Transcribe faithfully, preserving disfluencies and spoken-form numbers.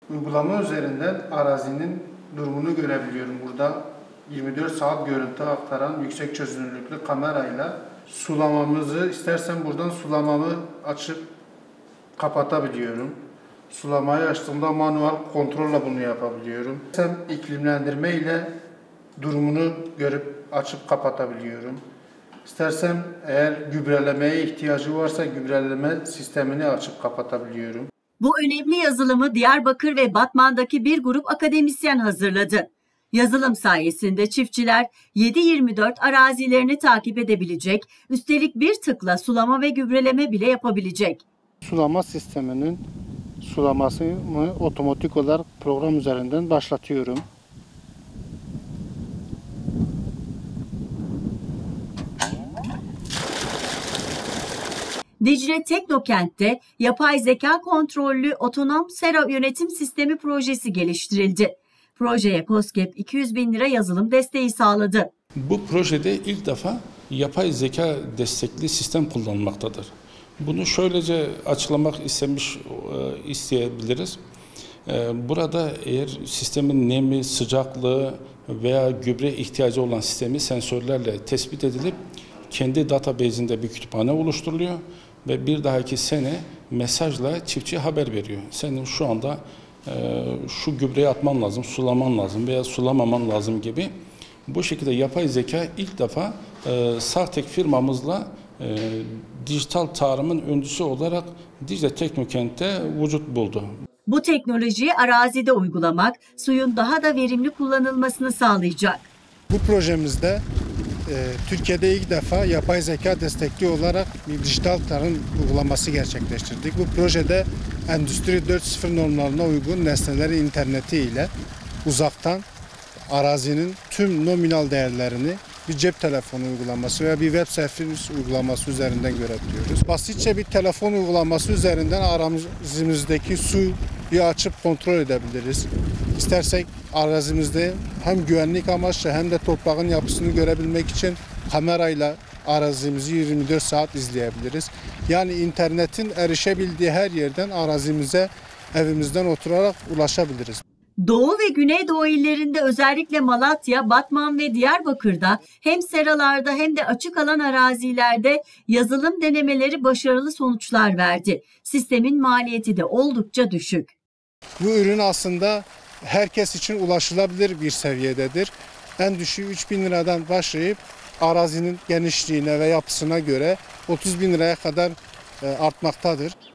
Uygulama üzerinden arazinin durumunu görebiliyorum. Burada yirmi dört saat görüntü aktaran yüksek çözünürlüklü kamerayla sulamamızı istersen buradan sulamamı açıp kapatabiliyorum. Sulamayı açtığımda manuel kontrolle bunu yapabiliyorum. Hem iklimlendirme ile durumunu görüp açıp kapatabiliyorum. İstersem eğer gübrelemeye ihtiyacı varsa gübreleme sistemini açıp kapatabiliyorum. Bu önemli yazılımı Diyarbakır ve Batman'daki bir grup akademisyen hazırladı. Yazılım sayesinde çiftçiler yedi yirmi dört arazilerini takip edebilecek, üstelik bir tıkla sulama ve gübreleme bile yapabilecek. Sulama sisteminin sulamasını otomatik olarak program üzerinden başlatıyorum. Dicle Teknokent'te yapay zeka kontrollü otonom sera yönetim sistemi projesi geliştirildi. Projeye KOSGEB iki yüz bin lira yazılım desteği sağladı. Bu projede ilk defa yapay zeka destekli sistem kullanılmaktadır. Bunu şöylece açıklamak istemiş e, isteyebiliriz. E, burada eğer sistemin nemi, sıcaklığı veya gübre ihtiyacı olan sistemi sensörlerle tespit edilip kendi database'inde bir kütüphane oluşturuluyor ve bir dahaki sene mesajla çiftçiye haber veriyor. Senin şu anda e, şu gübreyi atman lazım, sulaman lazım veya sulamaman lazım gibi. Bu şekilde yapay zeka ilk defa e, Sartek firmamızla e, dijital tarımın öncüsü olarak Dicle Teknokent'te vücut buldu. Bu teknolojiyi arazide uygulamak suyun daha da verimli kullanılmasını sağlayacak. Bu projemizde e, Türkiye'de ilk defa yapay zeka destekli olarak bir dijital tarım uygulaması gerçekleştirdik. Bu projede Endüstri dört nokta sıfır normlarına uygun nesneleri interneti ile uzaktan arazinin tüm nominal değerlerini bir cep telefonu uygulaması veya bir web servis uygulaması üzerinden görebiliyoruz. Basitçe bir telefon uygulaması üzerinden arazimizdeki suyu açıp kontrol edebiliriz. İstersek arazimizde hem güvenlik amaçlı hem de toprağın yapısını görebilmek için kamerayla arazimizi yirmi dört saat izleyebiliriz. Yani internetin erişebildiği her yerden arazimize evimizden oturarak ulaşabiliriz. Doğu ve Güneydoğu illerinde özellikle Malatya, Batman ve Diyarbakır'da hem seralarda hem de açık alan arazilerde yazılım denemeleri başarılı sonuçlar verdi. Sistemin maliyeti de oldukça düşük. Bu ürün aslında herkes için ulaşılabilir bir seviyededir. En düşüğü üç bin liradan başlayıp arazinin genişliğine ve yapısına göre otuz bin liraya kadar artmaktadır.